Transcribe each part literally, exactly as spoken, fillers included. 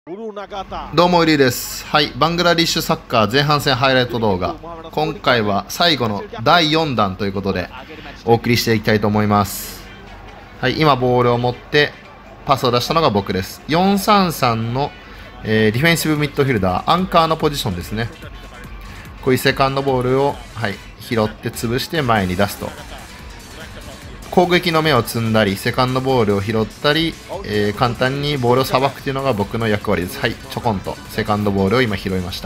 どうもウリーです。はい、バングラディッシュサッカー前半戦ハイライト動画、今回は最後のだいよんだんということでお送りしていきたいと思います。はい、今ボールを持ってパスを出したのが僕です。よんさんさんの、えー、ディフェンシブミッドフィルダー、アンカーのポジションですね。こういうセカンドボールを、はい、拾って潰して前に出すと。攻撃の芽を摘んだり、セカンドボールを拾ったり、えー、簡単にボールをさばくというのが僕の役割です。はい、ちょこんとセカンドボールを今拾いました。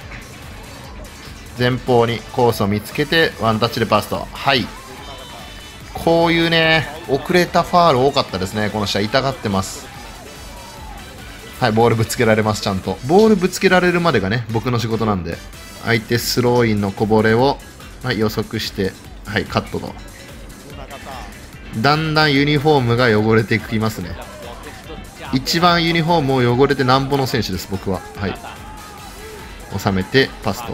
前方にコースを見つけてワンタッチでパスと。はい、こういうね、遅れたファール多かったですね。この試合痛がってます。はい、ボールぶつけられます。ちゃんとボールぶつけられるまでがね、僕の仕事なんで、相手スローインのこぼれを、はい、予測して、はい、カットと。だんだんユニフォームが汚れていきますね。一番ユニフォームを汚れてなんぼの選手です、僕は。はい、収めてパスと。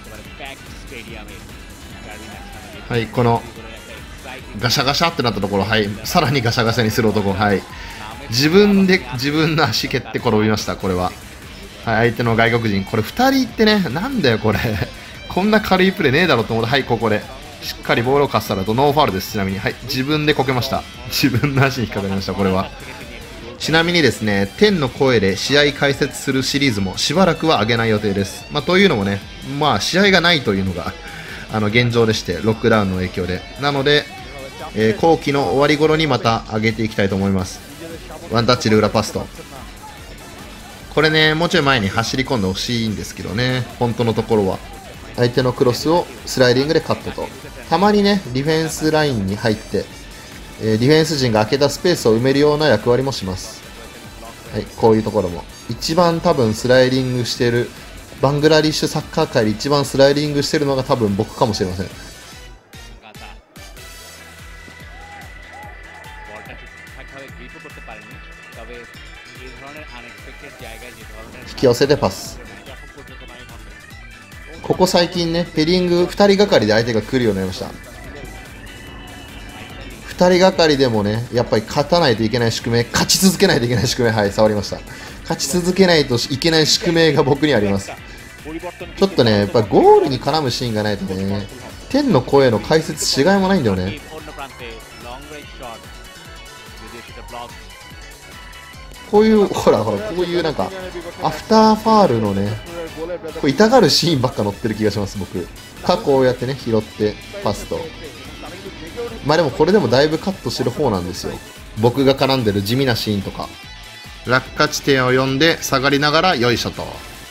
はい、このガシャガシャってなったところ、はい、さらにガシャガシャにする男、はい、自分で自分の足蹴って転びました。これは、はい、相手の外国人、これふたりいってね、なんだよこれこんな軽いプレーねえだろと思って、はい、ここでしっかりボールをかっさらうとノーファウルです。ちなみに、はい、自分でこけました。自分の足に引っかかりました。これはちなみにですね、天の声で試合解説するシリーズもしばらくは上げない予定です。まあ、というのもね、まあ試合がないというのがあの現状でして、ロックダウンの影響で、なので、えー、後期の終わり頃にまた上げていきたいと思います。ワンタッチで裏パスと。これね、もうちょい前に走り込んでほしいんですけどね、本当のところは相手のクロスをスライディングでカットと。たまにね、ディフェンスラインに入って、えー、ディフェンス陣が空けたスペースを埋めるような役割もします。はい、こういうところも一番多分スライディングしている、バングラディッシュサッカー界で一番スライディングしているのが多分僕かもしれません。引き寄せてパス。ここ最近ね、ヘディングふたりがかりで相手が来るようになりました。ふたりがかりでもね、やっぱり勝たないといけない宿命、勝ち続けないといけない宿命、はい、触りました。勝ち続けないといけない宿命が僕にあります。ちょっとね、やっぱりゴールに絡むシーンがないとね、天の声の解説しがいもないんだよね。こういうほらほら、こういうなんかアフターファールのね、これ痛がるシーンばっか載ってる気がします。僕過去こうやってね、拾ってパスと。まあでもこれでもだいぶカットしてる方なんですよ。僕が絡んでる地味なシーンとか、落下地点を読んで下がりながらよいしょと。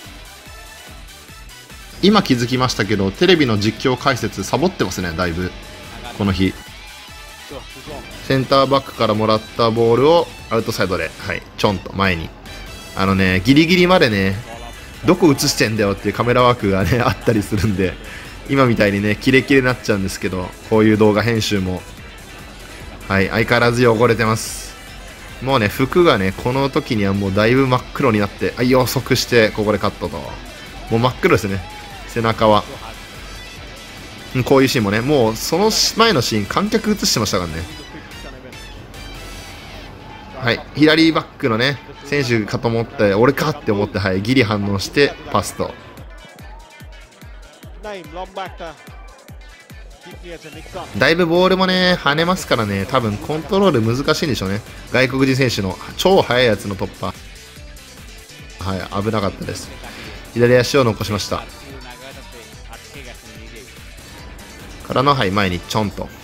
今気づきましたけど、テレビの実況解説サボってますね、だいぶこの日。センターバックからもらったボールをアウトサイドで、はい、ちょんと前に、あのね、ギリギリまでね、どこ映してんだよっていうカメラワークがねあったりするんで、今みたいにねキレキレになっちゃうんですけど、こういう動画編集も、はい、相変わらず汚れてます。もうね、服がねこの時にはもうだいぶ真っ黒になって、はい、予測してここでカットと。もう真っ黒ですね、背中は。こういうシーンもね、もうその前のシーン観客映してましたからね。はい、左バックのね選手かと思って、俺かって思って、はい、ギリ反応してパスと。だいぶボールもね跳ねますからね、多分コントロール難しいんでしょうね。外国人選手の超速いやつの突破、はい、危なかったです。左足を残しました。からの、はい、前にちょんと。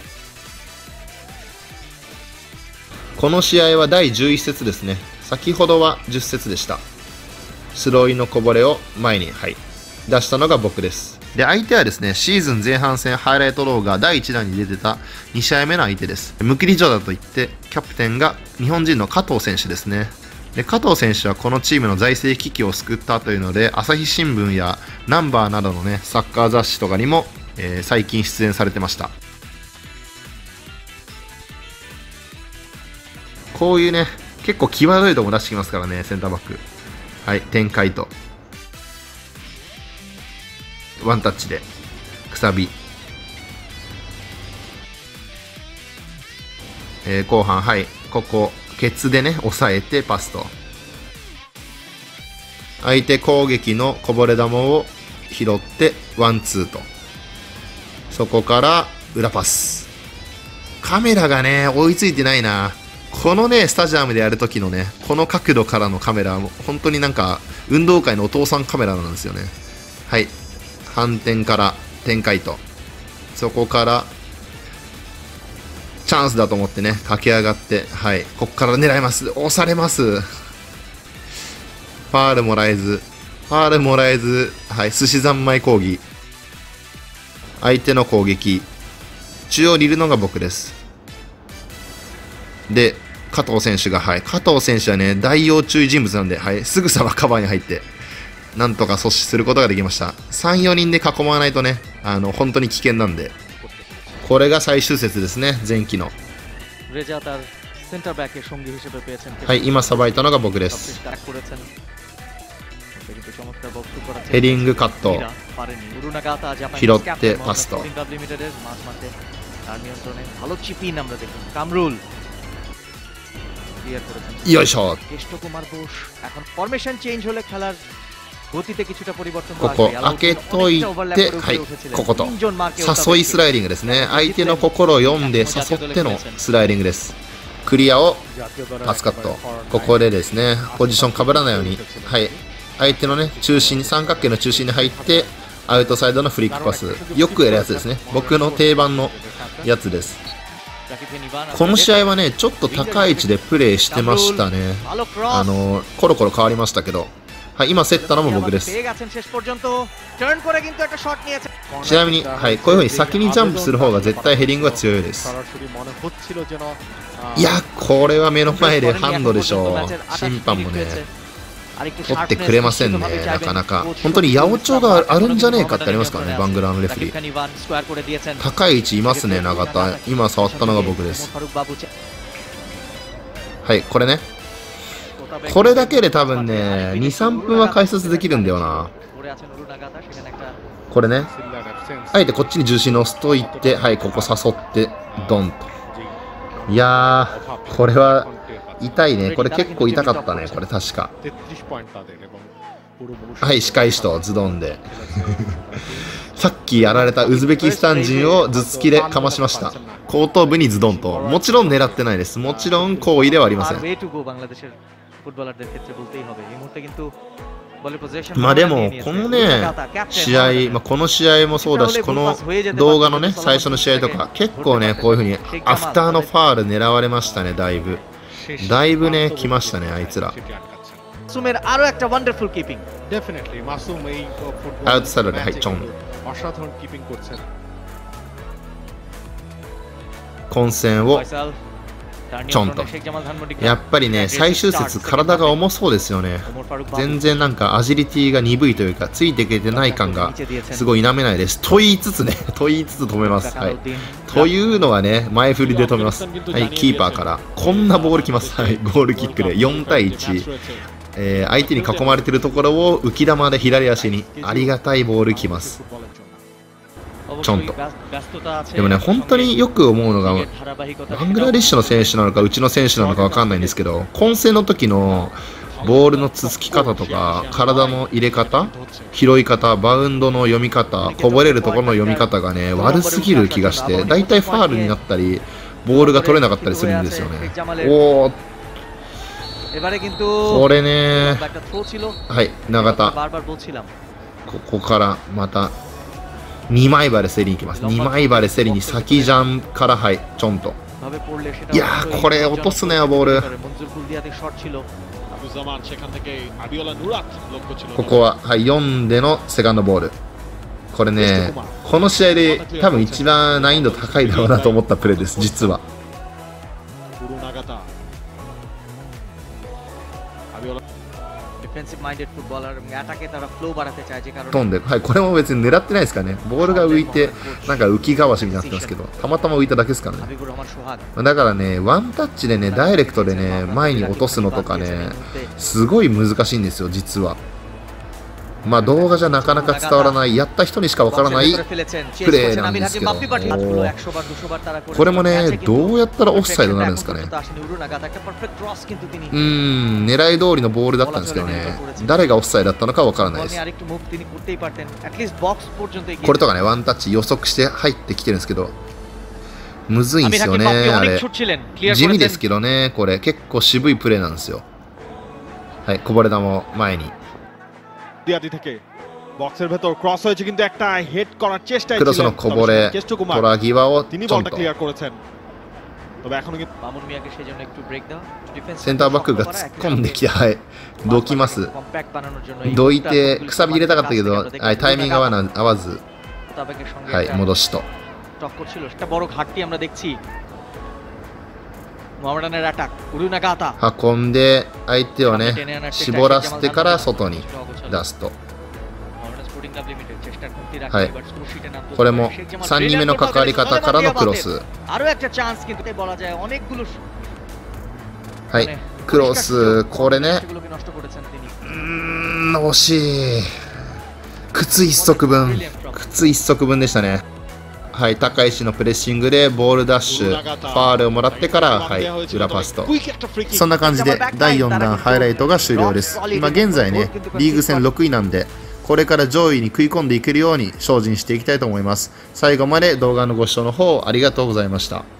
この試合はだいじゅういっ節ですね。先ほどはじゅっ節でした。スローインのこぼれを前に、はい、出したのが僕です。で、相手はですね、シーズン前半戦ハイライト動画だいいち弾に出てたに試合目の相手です。ムキリジョダといって、キャプテンが日本人の加藤選手ですね。で、加藤選手はこのチームの財政危機を救ったというので、朝日新聞やナンバーなどのね、サッカー雑誌とかにも、えー、最近出演されてました。こういうね、結構際どいとこ出してきますからね、センターバック。はい、展開と。ワンタッチで、くさび。えー、後半、はい、ここ、ケツでね、抑えてパスと。 相手攻撃のこぼれ球を拾ってワンツーと、そこから裏パス。カメラがね追いついてないな。このねスタジアムでやるときのねこの角度からのカメラは本当になんか運動会のお父さんカメラなんですよね。はい、反転から展開と、そこからチャンスだと思ってね駆け上がって、はい、ここから狙います。押されます。ファールもらえず、ファールもらえず、はい、寿司三昧抗議。相手の攻撃、中央にいるのが僕です。で、加藤選手が、はい、加藤選手はね、大要注意人物なんで、はい、すぐさまカバーに入って、なんとか阻止することができました。さん、よにんで囲まないとね、あの、本当に危険なんで、これが最終節ですね、前期の。はい、今さばいたのが僕です。ヘディングカット、拾ってパスと。よいしょ。ここ開けといて、はい、ここと誘いスライディングですね。相手の心を読んで誘ってのスライディングです。クリアをパスカット。ここでですねポジションかぶらないように、はい、相手のね中心、三角形の中心に入ってアウトサイドのフリックパス、よくやるやつですね。僕の定番のやつです。この試合はねちょっと高い位置でプレーしてましたね。あのコロコロ変わりましたけど、はい、今競ったのも僕です。ちなみに、はい、こういう風に先にジャンプする方が絶対ヘディングが強いです。いや、これは目の前でハンドでしょう。審判もね取ってくれませんね、なかなか。本当に八百長があるんじゃねえかってありますからね、バングラーのレフェリー。高い位置いますね、永田。今触ったのが僕です。はい、これね。これだけで多分ね、に、さんぷんは解説できるんだよな。これね。あえてこっちに重心乗せといて、はい、ここ誘って、ドンと。いやー、これは、痛いね。これ結構痛かったね。これ確か。はい、仕返しとズドンで。さっきやられたウズベキスタン人を頭突きでかましました。後頭部にズドンと。もちろん狙ってないです。もちろん行為ではありません。まあでも、このね、試合、まあ、この試合もそうだし、この動画のね、最初の試合とか、結構ね、こういうふうにアフターのファール狙われましたね、だいぶ。だいぶね、来ましたね、あいつら。アウトサイドで、はい、チョン。混戦をチョンと。やっぱりね、最終節、体が重そうですよね。全然なんかアジリティが鈍いというか、ついていけてない感がすごい否めないです。と言いつつね、と言いつつ止めます。はい。というのはね、前振りで止めます。はい、キーパーから。こんなボールきます。はい、ゴールキックでよんたいいち。えー、相手に囲まれているところを浮き球で左足に。ありがたいボールきます。ちょんと。でもね、本当によく思うのが、バングラデシュの選手なのか、うちの選手なのか分かんないんですけど、混戦の時のボールのつつき方とか、体の入れ方、拾い方、バウンドの読み方、こぼれるところの読み方がね、悪すぎる気がして、だいたいファールになったり、ボールが取れなかったりするんですよね。おー、これね、はい、永田、ここからまた。にまいバレ競りに行きます。にまいバレ競りに先ジャンから、はい、ちょんと。いやー、これ落とすなよ、ボール。ここは、はい、よんでのセカンドボール。これね、この試合で多分一番難易度高いだろうなと思ったプレーです、実は。飛んで、はい、これも別に狙ってないですからね。ボールが浮いて、なんか浮きがわしみたいになってますけど、たまたま浮いただけですからね。だからね、ワンタッチでね、ダイレクトでね、前に落とすのとかね、すごい難しいんですよ、実は。 まあ動画じゃなかなか伝わらない、やった人にしかわからないプレーなんですけど、これもね、どうやったらオフサイドになるんですかね。うーん、狙い通りのボールだったんですけどね、誰がオフサイドだったのかわからないです。これとかね、ワンタッチ予測して入ってきてるんですけど、むずいんですよね、あれ。地味ですけどね、これ結構渋いプレーなんですよ。はい、こぼれ球を前に。クロスのこぼれ、トラ際をちょんと。センターバックが突っ込んできて、はい、どきます。どいて、くさび入れたかったけど、はい、タイミング合わな合わず、はい、戻しと。運んで、相手をね、絞らせてから外に出すと。はい、これもさんにんめの関わり方からのクロス。はい、クロス、これね、うーん、惜しい。靴一足分、靴一足分でしたね。はい、高石のプレッシングでボールダッシュ、ファールをもらってから、はい、裏パスと。そんな感じでだいよん弾ハイライトが終了です。今現在ね、リーグ戦ろくいなんで、これから上位に食い込んでいけるように精進していきたいと思います。最後まで動画のご視聴の方ありがとうございました。